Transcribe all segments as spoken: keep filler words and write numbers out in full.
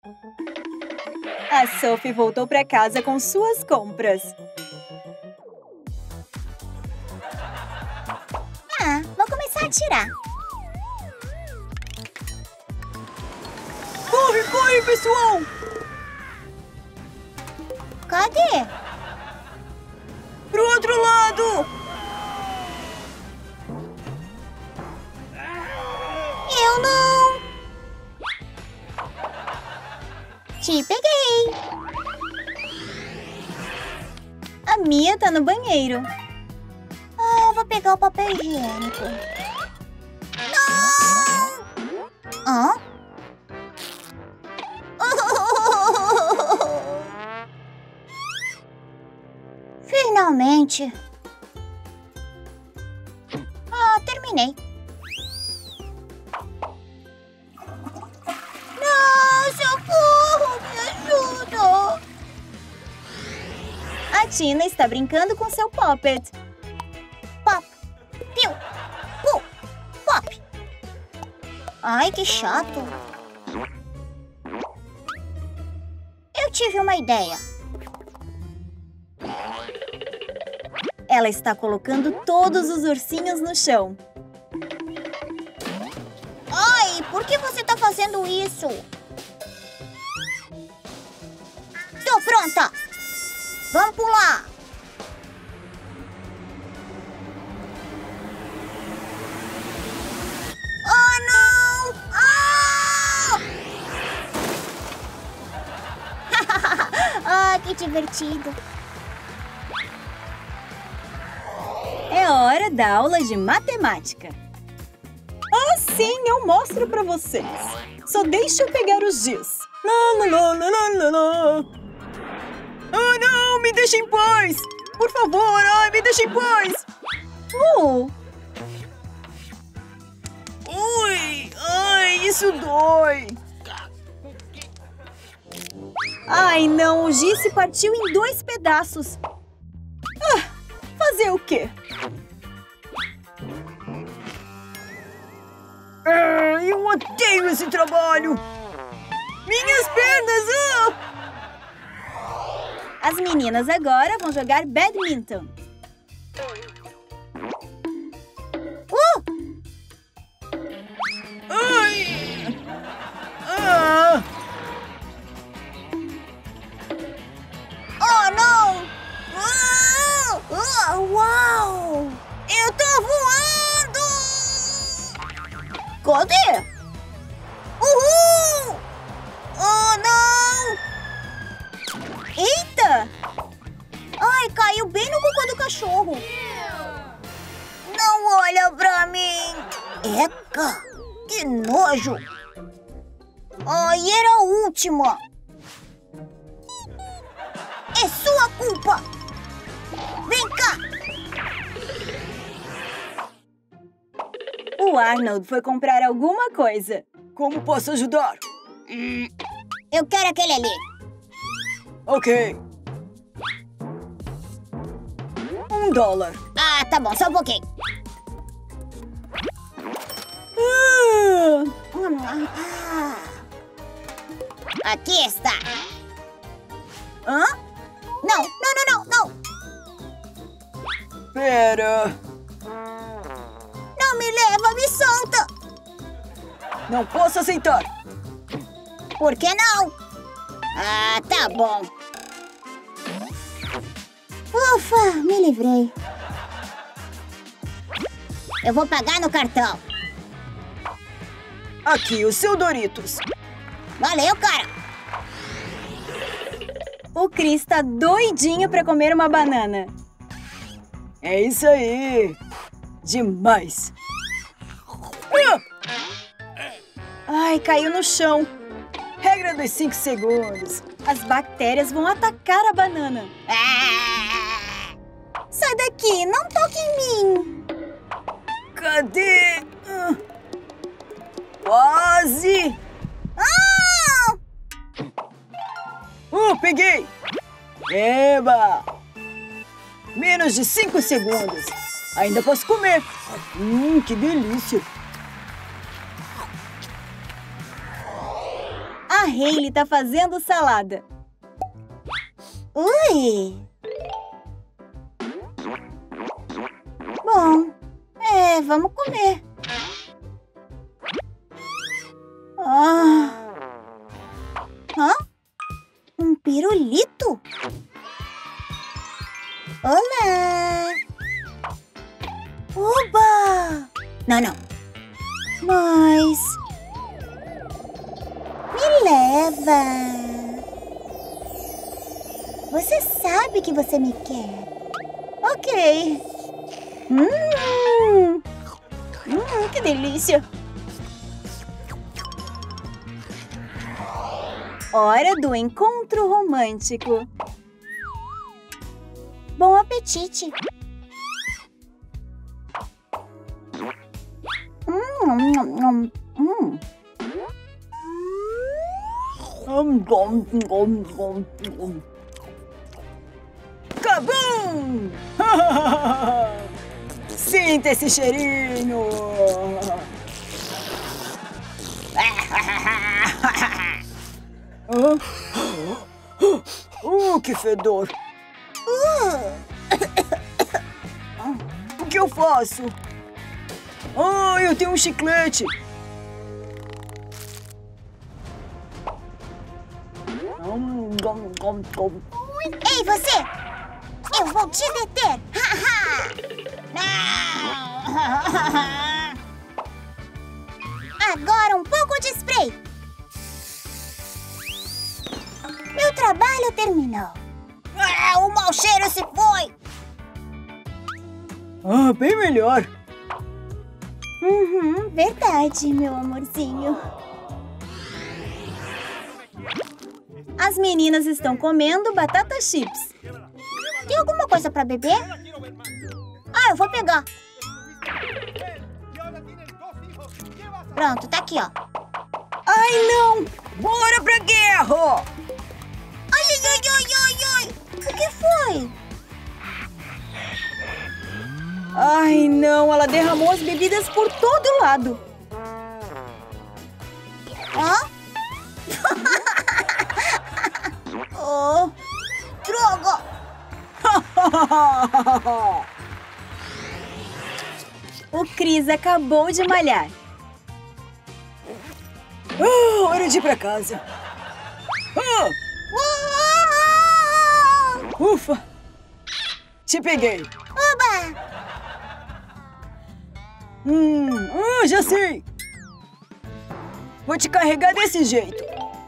A Sophie voltou para casa com suas compras. Ah, vou começar a tirar. Corre, corre, pessoal! Cadê? Pro outro lado! Eu não! Te peguei! A Mia tá no banheiro. Ah, eu vou pegar o papel higiênico. Não! Hã? Finalmente! Ah, terminei. Não, socorro! Me ajuda! A Tina está brincando com seu Poppet. Pop! Piu! Pu! Pop! Ai, que chato! Eu tive uma ideia. Ela está colocando todos os ursinhos no chão. Ai, por que você tá fazendo isso? Estou pronta! Vamos pular! Oh, não! Ah! Ah, que divertido! É hora da aula de matemática. Ah, sim, eu mostro pra vocês. Só deixa eu pegar os giz. Lá, lá, lá, lá, lá, lá. Ah, não, me deixa em paz. Por favor, ai, me deixa em paz. Uh. Ui, ai, isso dói. Ai, não, o giz se partiu em dois pedaços. Ah, fazer o quê? Ah, eu odeio esse trabalho! Minhas pernas! Ah! As meninas agora vão jogar badminton. Uh! Ai! Ah! Oh, não! Ah! Ah, uau! Eu tô voando! Cadê? Uhul! Oh, não! Eita! Ai, caiu bem no cocô do cachorro. Não olha pra mim. Eca, que nojo. Ai, era a última. É sua culpa. Vem cá. O Arnold foi comprar alguma coisa. Como posso ajudar? Hum, eu quero aquele ali. Ok. Um dólar. Ah, tá bom, só um pouquinho. Ah! Ah, aqui está. Hã? Não, não, não, não, não. Pera. Não me leva, me solta. Não posso aceitar. Por que não? Ah, tá bom. Ufa, me livrei. Eu vou pagar no cartão. Aqui, o seu Doritos. Valeu, cara. O Chris tá doidinho pra comer uma banana. É isso aí. Demais. Ah! Ai, caiu no chão. Regra dos cinco segundos. As bactérias vão atacar a banana. Ah! Sai daqui, não toque em mim. Cadê? Ah. Quase. Ah! Uh, peguei. Eba. Menos de cinco segundos. Ainda posso comer. Hum, que delícia. A Hailey tá fazendo salada. Ui! Bom, é, vamos comer. Ah. Hã? Um pirulito? Olá! Oba! Não, não. Mas... me leva. Você sabe que você me quer. Ok. Hum, hum, que delícia. Hora do encontro romântico. Bom apetite. Hum, hum, hum. Hum. Cabum! Sinta esse cheirinho! Uh, que fedor! O que eu faço? Ah, eu tenho um chiclete! Ei, você! Eu vou te deter! Agora um pouco de spray! Meu trabalho terminou! Ah, o mau cheiro se foi! Ah, bem melhor! Uhum, verdade, meu amorzinho. As meninas estão comendo batata chips. Tem alguma coisa pra beber? Ah, eu vou pegar. Pronto, tá aqui, ó. Ai, não! Bora pra guerra! Ai, ai, ai, ai, ai, ai! O que foi? Ai, não! Ela derramou as bebidas por todo lado. Hã? Oh, droga! O Chris acabou de malhar. Oh, hora de ir pra casa. Ah! Ufa! Te peguei. Oba! Hum, ah, já sei. Vou te carregar desse jeito.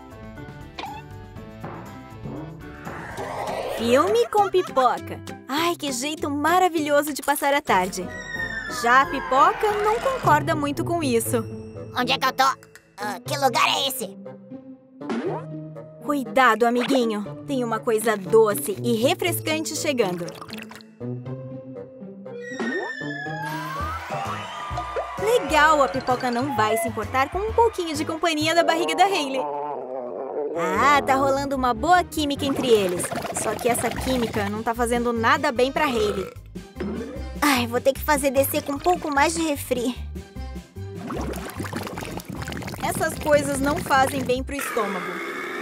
Filme com pipoca. Ai, que jeito maravilhoso de passar a tarde. Já a pipoca não concorda muito com isso. Onde é que eu tô? Uh, que lugar é esse? Cuidado, amiguinho. Tem uma coisa doce e refrescante chegando. Legal, a pipoca não vai se importar com um pouquinho de companhia da barriga da Hailey. Ah, tá rolando uma boa química entre eles. Só que essa química não tá fazendo nada bem pra Hailey. Ai, vou ter que fazer descer com um pouco mais de refri. Essas coisas não fazem bem pro estômago.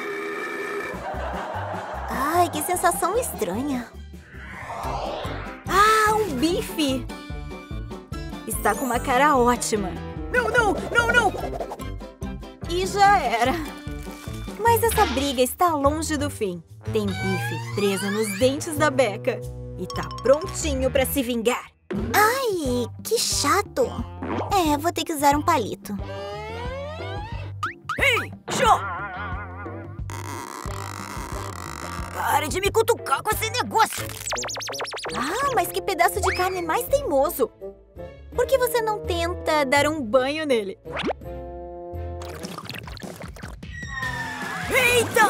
Ai, que sensação estranha. Ah, um bife! Está com uma cara ótima. Não, não, não, não! E já era. Mas essa briga está longe do fim. Tem bife preso nos dentes da Becca. E tá prontinho pra se vingar. Ai, que chato. É, vou ter que usar um palito. Ei, Joe! Pare de me cutucar com esse negócio! Ah, mas que pedaço de carne mais teimoso! Por que você não tenta dar um banho nele? Eita!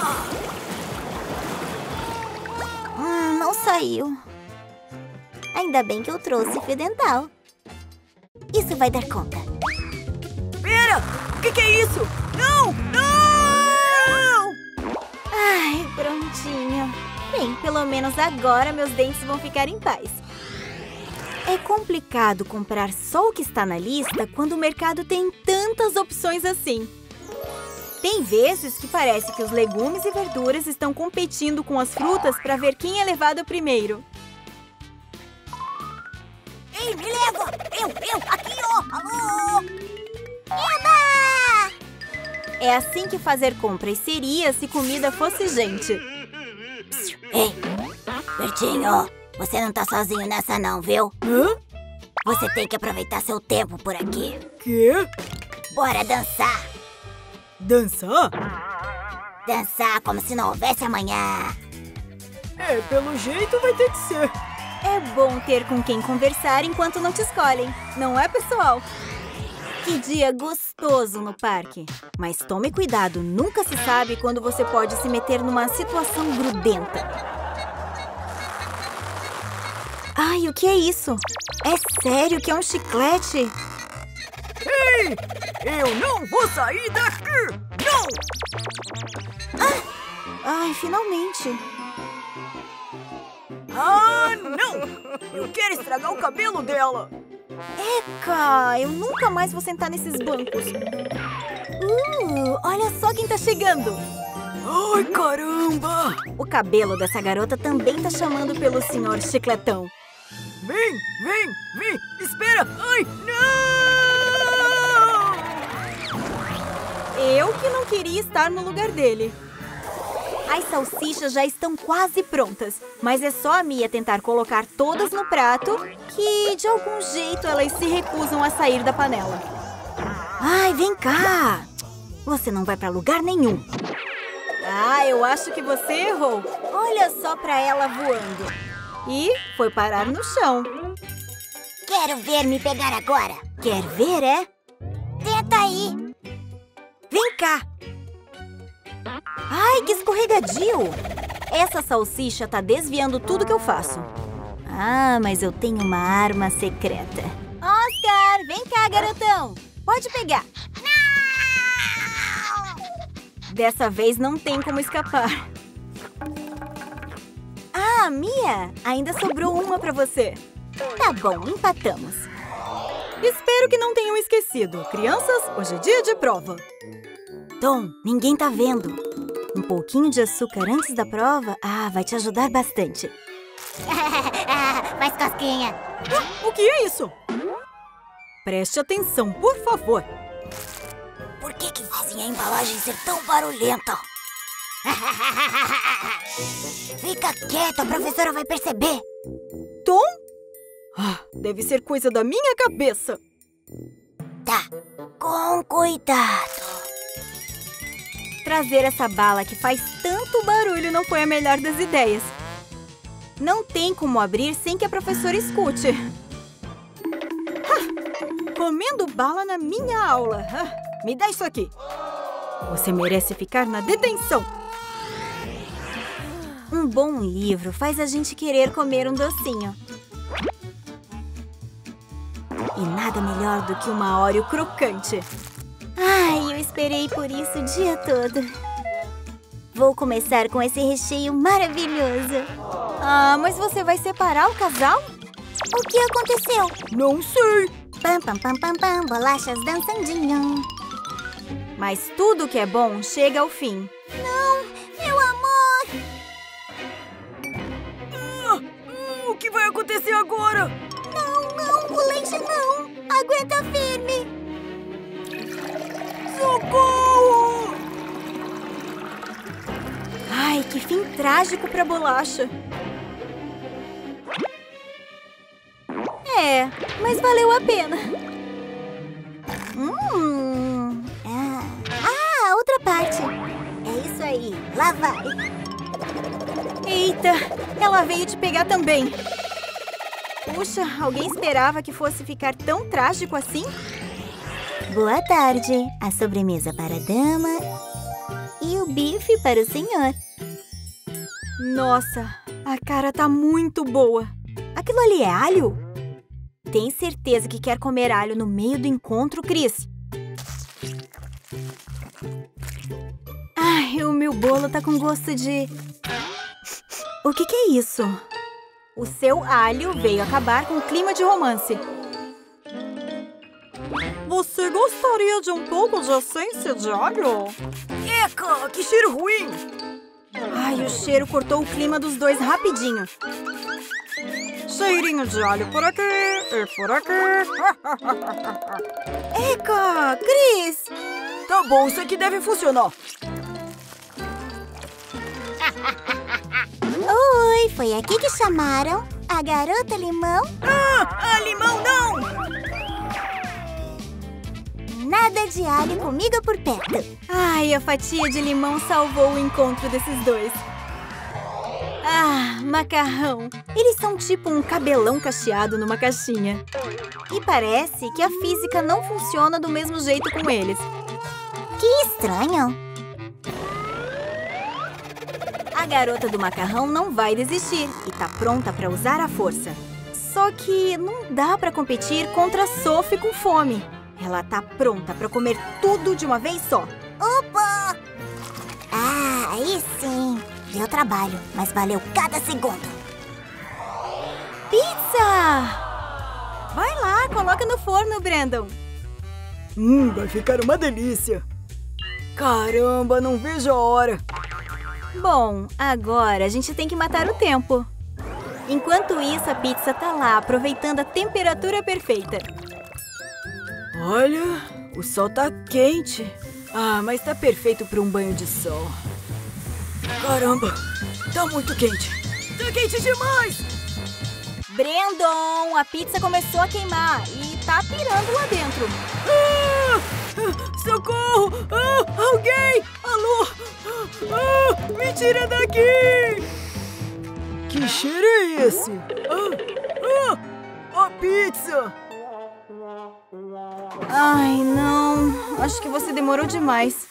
Hum, não saiu. Ainda bem que eu trouxe fio dental. Isso vai dar conta. Pera! O que, que é isso? Não! Não! Ai, prontinho. Bem, pelo menos agora meus dentes vão ficar em paz. É complicado comprar só o que está na lista quando o mercado tem tantas opções assim. Tem vezes que parece que os legumes e verduras estão competindo com as frutas para ver quem é levado primeiro. Ei, me leva! Eu, eu, aqui, ó! Alô! Eba! É assim que fazer compras seria se comida fosse gente. Ei, Bertinho, você não tá sozinho nessa não, viu? Hã? Você tem que aproveitar seu tempo por aqui. Quê? Bora dançar! Dançar? Dançar como se não houvesse amanhã. É, pelo jeito vai ter que ser. É bom ter com quem conversar enquanto não te escolhem, não é, pessoal? Que dia gostoso no parque. Mas tome cuidado, nunca se sabe quando você pode se meter numa situação grudenta. Ai, o que é isso? É sério que é um chiclete? Ei! Eu não vou sair daqui! Não! Ah! Ai, finalmente. Ah, não! Eu quero estragar o cabelo dela! Eca, eu nunca mais vou sentar nesses bancos. Uh, olha só quem tá chegando. Ai, caramba! O cabelo dessa garota também tá chamando pelo senhor Chicletão. Vem, vem, vem! Espera! Ai, não! Eu que não queria estar no lugar dele. As salsichas já estão quase prontas, mas é só a Mia tentar colocar todas no prato que, de algum jeito, elas se recusam a sair da panela. Ai, vem cá! Você não vai pra lugar nenhum. Ah, eu acho que você errou. Olha só pra ela voando. E foi parar no chão. Quero ver me pegar agora. Quer ver, é? Tenta aí. Vem cá! Ai, que escorregadio! Essa salsicha tá desviando tudo que eu faço. Ah, mas eu tenho uma arma secreta. Oscar, vem cá, garotão. Pode pegar. Não! Dessa vez não tem como escapar. Ah, Mia, ainda sobrou uma pra você. Tá bom, empatamos. Espero que não tenham esquecido. Crianças, hoje é dia de prova. Tom, ninguém tá vendo. Um pouquinho de açúcar antes da prova, ah, vai te ajudar bastante. Mais cosquinha. Ah, o que é isso? Preste atenção, por favor. Por que que fazem a embalagem ser tão barulhenta? Fica quieto, a professora vai perceber. Tom? Ah, deve ser coisa da minha cabeça. Tá, com cuidado. Trazer essa bala que faz tanto barulho não foi a melhor das ideias. Não tem como abrir sem que a professora escute. Ah, comendo bala na minha aula. Ah, me dá isso aqui. Você merece ficar na detenção. Um bom livro faz a gente querer comer um docinho. E nada melhor do que uma Oreo crocante. Ai, eu esperei por isso o dia todo. Vou começar com esse recheio maravilhoso. Ah, mas você vai separar o casal? O que aconteceu? Não sei! Pam, pam, pam, pam, pam, bolachas dançandinho. Mas tudo que é bom chega ao fim. Não, meu amor! Ah, ah, o que vai acontecer agora? Não, não, o leite não! Aguenta firme! Socorro! Ai, que fim trágico pra bolacha. É, mas valeu a pena. Hum. Ah, ah, outra parte. É isso aí, lá vai. Eita, ela veio te pegar também. Puxa, alguém esperava que fosse ficar tão trágico assim? Boa tarde. A sobremesa para a dama e o bife para o senhor. Nossa, a cara tá muito boa. Aquilo ali é alho? Tem certeza que quer comer alho no meio do encontro, Chris? Ai, o meu bolo tá com gosto de... O que que é isso? O seu alho veio acabar com o clima de romance. Você gostaria de um pouco de essência de alho? Eca, que cheiro ruim! Ai, o cheiro cortou o clima dos dois rapidinho. Cheirinho de alho por aqui e por aqui. Eca, Cris! Tá bom, isso aqui deve funcionar. Oi, foi aqui que chamaram a garota limão? Ah, ah, limão não! Nada de alho comigo por perto. Ai, a fatia de limão salvou o encontro desses dois. Ah, macarrão. Eles são tipo um cabelão cacheado numa caixinha. E parece que a física não funciona do mesmo jeito com eles. Que estranho. A garota do macarrão não vai desistir e tá pronta pra usar a força. Só que não dá pra competir contra a Sophie com fome. Ela tá pronta pra comer tudo de uma vez só. Opa! Ah, aí sim. Deu trabalho, mas valeu cada segundo. Pizza! Vai lá, coloca no forno, Brandon. Hum, vai ficar uma delícia. Caramba, não vejo a hora. Bom, agora a gente tem que matar o tempo. Enquanto isso, a pizza tá lá, aproveitando a temperatura perfeita. Olha, o sol tá quente. Ah, mas tá perfeito para um banho de sol. Caramba, tá muito quente. Tá quente demais! Brandon, a pizza começou a queimar e tá pirando lá dentro. Ah, socorro! Ah, alguém! Alô! Ah, me tira daqui! Que cheiro é esse? Ah, ah, a pizza! Ai, não. Acho que você demorou demais.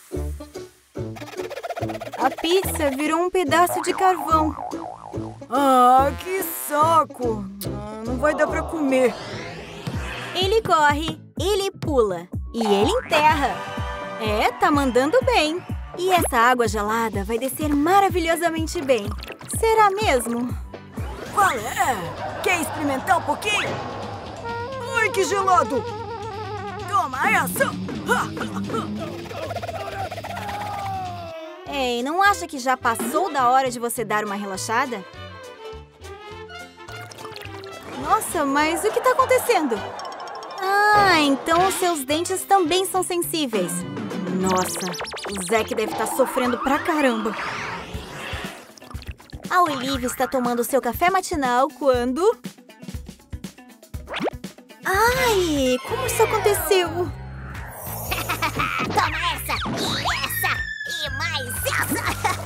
A pizza virou um pedaço de carvão. Ah, que saco! Ah, não vai dar pra comer. Ele corre, ele pula e ele enterra. É, tá mandando bem. E essa água gelada vai descer maravilhosamente bem. Será mesmo? Qual é? Quer experimentar um pouquinho? Ai, que gelado! Toma essa! Ei, não acha que já passou da hora de você dar uma relaxada? Nossa, mas o que tá acontecendo? Ah, então os seus dentes também são sensíveis. Nossa, o Zack deve estar sofrendo pra caramba. A Olivia está tomando seu café matinal quando... Ai, como isso aconteceu? Toma essa, e essa, e mais essa.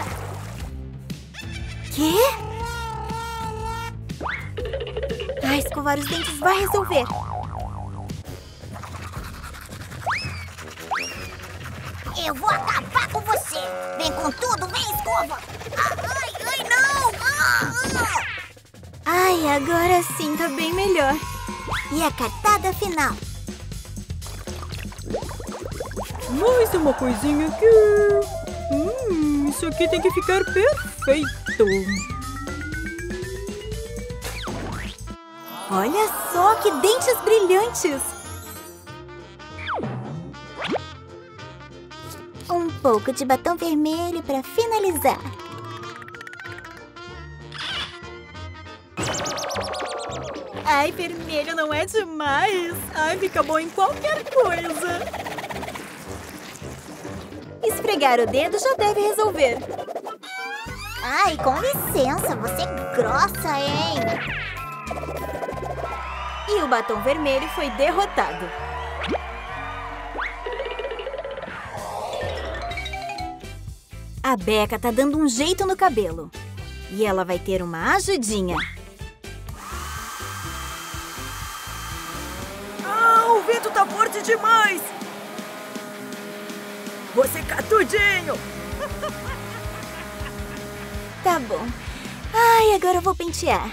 Quê? Ah, escovar os dentes vai resolver. Eu vou acabar com você. Vem com tudo, vem escova. Ai, ai, não. Ah, ah. Ai, agora sim tá bem melhor. E a cartada final. Mais uma coisinha aqui. Hum, isso aqui tem que ficar perfeito. Olha só que dentes brilhantes. Um pouco de batom vermelho para finalizar. Ai, vermelho não é demais. Ai, fica bom em qualquer coisa. Esfregar o dedo já deve resolver. Ai, com licença, você é grossa, hein? E o batom vermelho foi derrotado. A Becca tá dando um jeito no cabelo. E ela vai ter uma ajudinha. Ah, o vento tá forte demais. Vou secar tudinho. Tá bom. Ai, agora eu vou pentear.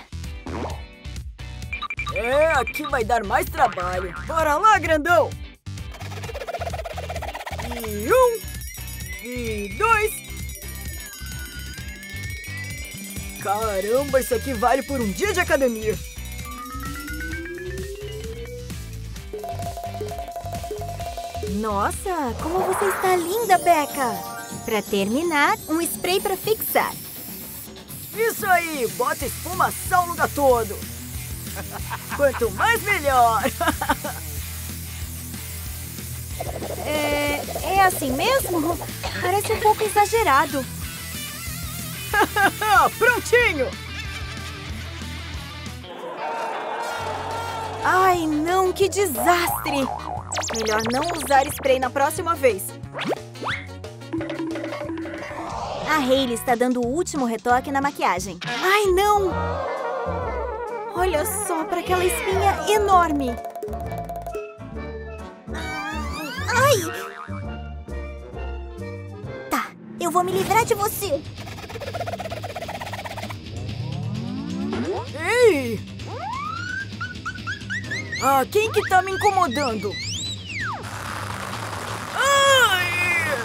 É, aqui vai dar mais trabalho. Bora lá, grandão. E um. E dois. Caramba, isso aqui vale por um dia de academia. Nossa, como você está linda, Becca! Para terminar, um spray para fixar. Isso aí! Bota esfumação no lugar todo! Quanto mais, melhor! É, é assim mesmo? Parece um pouco exagerado. Prontinho! Ai, não, que desastre! Melhor não usar spray na próxima vez. A Hailey está dando o último retoque na maquiagem. Ai, não! Olha só para aquela espinha enorme. Ai! Tá, eu vou me livrar de você. Ei! Ah, quem que tá me incomodando? Ai!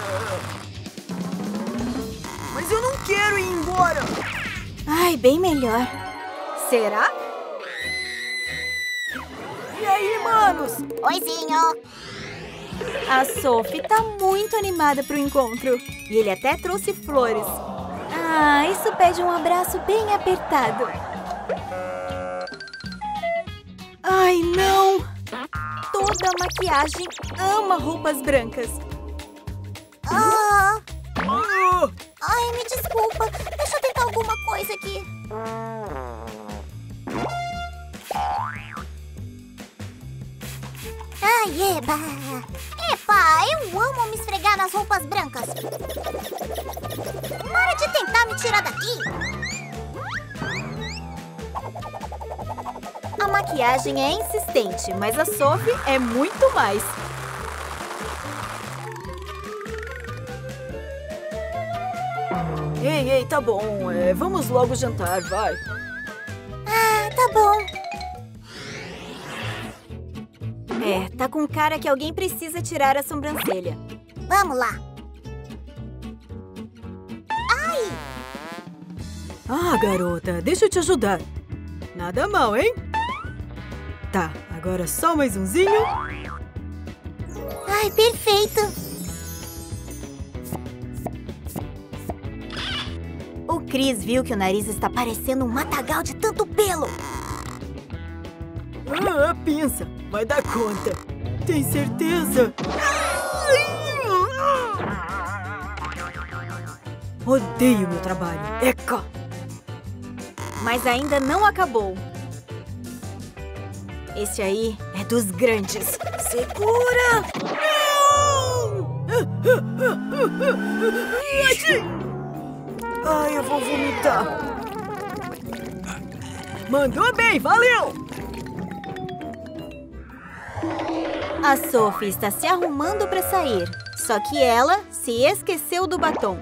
Mas eu não quero ir embora. Ai, bem melhor. Será? E aí, manos? Oizinho. A Sophie tá muito animada pro encontro. E ele até trouxe flores. Ah, isso pede um abraço bem apertado. Ai, não! Toda a maquiagem ama roupas brancas. Ah, Ah! ai, me desculpa. Deixa eu tentar alguma coisa aqui. Ai, eba! Epa, eu amo me esfregar nas roupas brancas. Para de tentar me tirar daqui. A maquiagem é insistente, mas a Sophie é muito mais. Ei, ei, tá bom. É, vamos logo jantar, vai. Ah, tá bom. É, tá com cara que alguém precisa tirar a sobrancelha. Vamos lá. Ah, garota, deixa eu te ajudar. Nada mal, hein? Tá, agora só mais umzinho. Ai, perfeito. O Chris viu que o nariz está parecendo um matagal de tanto pelo. Ah, pensa, vai dar conta. Tem certeza? Odeio meu trabalho. Eca! Mas ainda não acabou. Esse aí é dos grandes. Segura! Ai, eu vou vomitar. Mandou bem, valeu! A Sophie está se arrumando para sair. Só que ela se esqueceu do batom.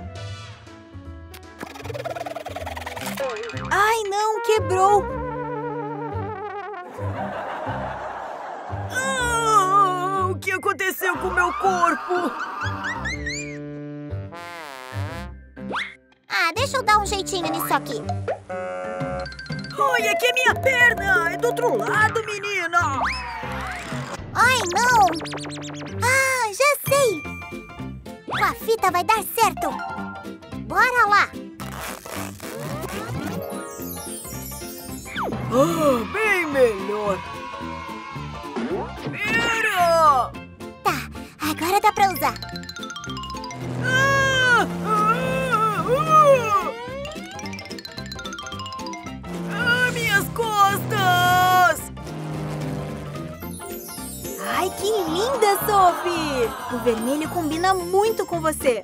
Ai, não, quebrou! Ah, o que aconteceu com o meu corpo? Ah, deixa eu dar um jeitinho nisso aqui. Olha, aqui é minha perna! É do outro lado, menina! Ai, não! Ah, já sei! Com a fita vai dar certo! Bora lá! Ah, bem melhor! Pera! Tá, agora dá pra usar. Ah, ah, ah. Ah, minhas costas! Ai, que linda, Sophie! O vermelho combina muito com você.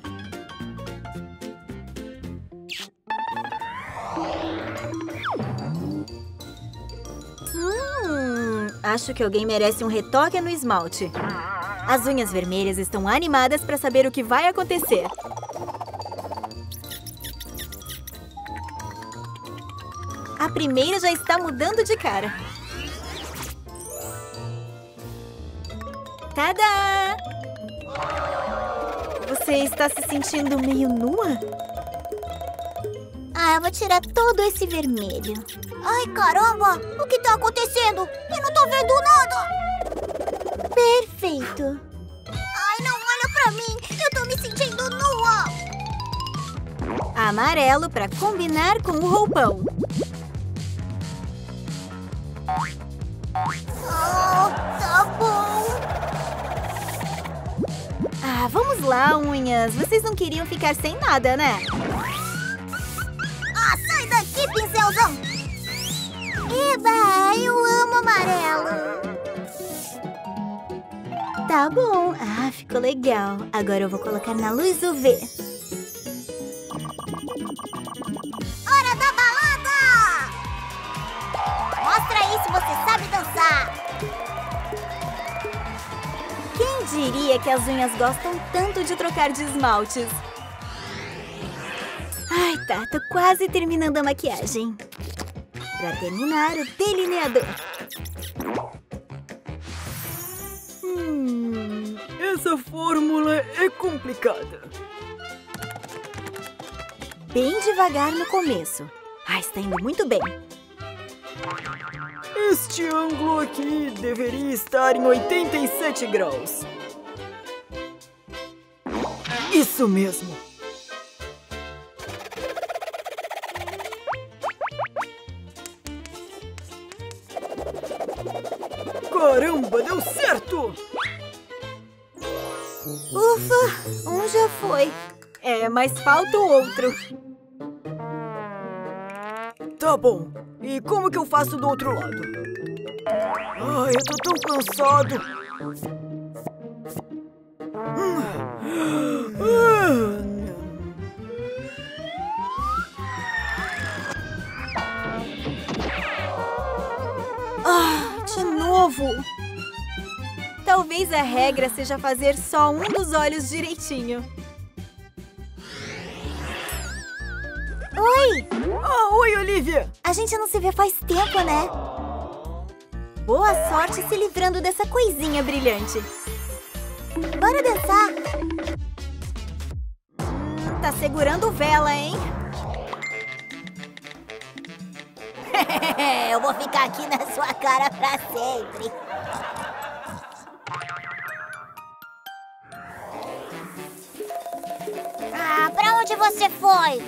Hum, acho que alguém merece um retoque no esmalte. As unhas vermelhas estão animadas para saber o que vai acontecer. A primeira já está mudando de cara. Tadá! Você está se sentindo meio nua? Ah, eu vou tirar todo esse vermelho. Ai, caramba! O que tá acontecendo? Eu não tô vendo nada! Perfeito! Ai, me sentindo nua! Amarelo para combinar com o roupão. Oh, tá bom. Ah, vamos lá, unhas. Vocês não queriam ficar sem nada, né? Ah, sai daqui, pincelzão! Eba, eu amo amarelo. Tá bom. Ah, ficou legal. Agora eu vou colocar na luz U V. Hora da balada! Mostra aí se você sabe dançar. Quem diria que as unhas gostam tanto de trocar de esmaltes? Ai, tá. Tô quase terminando a maquiagem. Pra terminar, o delineador. Hum, essa fórmula é complicada. Bem devagar no começo. Ah, está indo muito bem. Este ângulo aqui deveria estar em oitenta e sete graus. Isso mesmo. Caramba, deu certo! Ufa, um já foi. É, mas falta o outro. Tá bom. E como que eu faço do outro lado? Ai, eu tô tão cansado. Ah, de novo. Talvez a regra seja fazer só um dos olhos direitinho. Oi! Ah, oi, Olivia! A gente não se vê faz tempo, né? Boa sorte se livrando dessa coisinha brilhante. Bora dançar? Hum, tá segurando vela, hein? Eu vou ficar aqui na sua cara pra sempre. Ah, pra onde você foi?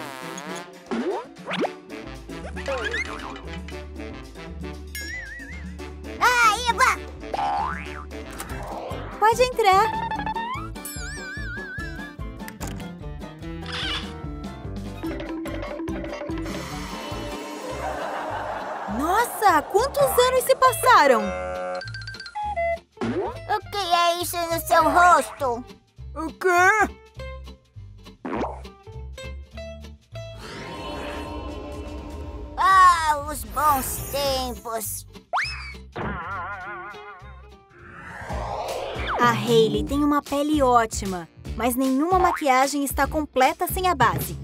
Ah, Eba! Pode entrar. Nossa, quantos anos se passaram? O que é isso no seu rosto? O quê? Ah, os bons tempos. A Hailey tem uma pele ótima, mas nenhuma maquiagem está completa sem a base.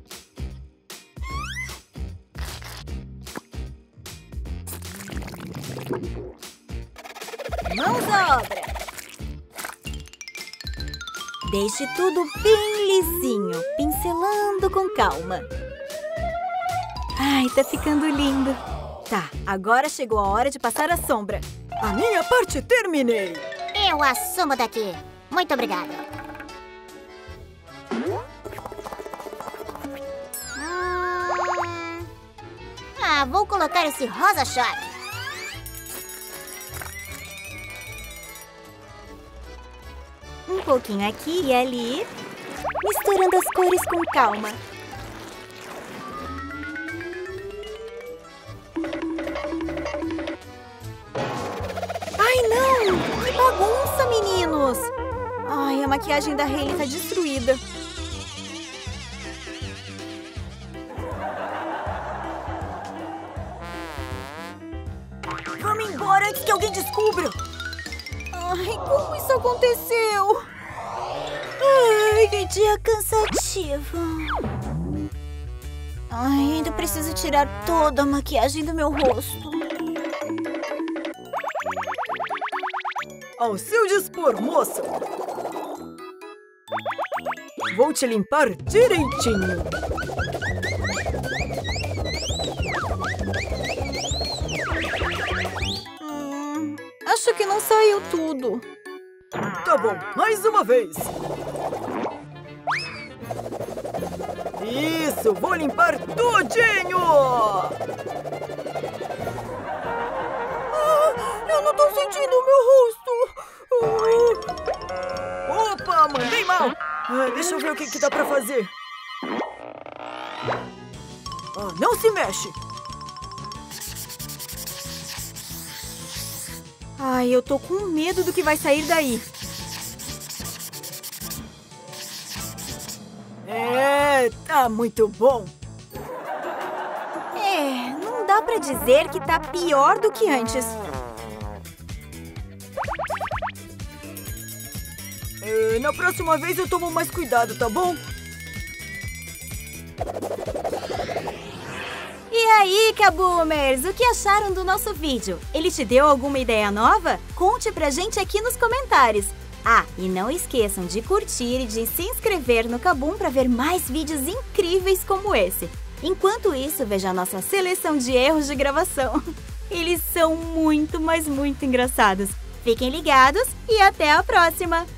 Mãos à obra! Deixe tudo bem lisinho, pincelando com calma. Ai, tá ficando lindo. Tá, agora chegou a hora de passar a sombra. A minha parte terminei. Eu assumo daqui. Muito obrigada. Hum... Ah, vou colocar esse rosa choque. Um pouquinho aqui e ali, misturando as cores com calma. Ai, não! Que bagunça, meninos! Ai, a maquiagem da Hailey tá destruída. Vamos embora antes que alguém descubra. Ai, como isso aconteceu? Ai, que dia cansativo. Ai, ainda preciso tirar toda a maquiagem do meu rosto. Ao seu dispor, moça. Vou te limpar direitinho. Hum, acho que não saiu tudo. Tá bom, mais uma vez. Isso, vou limpar tudinho! Ah, eu não tô sentindo o meu rosto! Ah. Opa, mandei mal! Ah, deixa eu ver o que, que dá pra fazer. Ah, não se mexe! Ai, eu tô com medo do que vai sair daí. É, tá muito bom. É, não dá pra dizer que tá pior do que antes. É, na próxima vez eu tomo mais cuidado, tá bom? E aí, Kaboomers, o que acharam do nosso vídeo? Ele te deu alguma ideia nova? Conte pra gente aqui nos comentários. Ah, e não esqueçam de curtir e de se inscrever no Kaboom para ver mais vídeos incríveis como esse. Enquanto isso, veja a nossa seleção de erros de gravação. Eles são muito, mas muito engraçados. Fiquem ligados e até a próxima!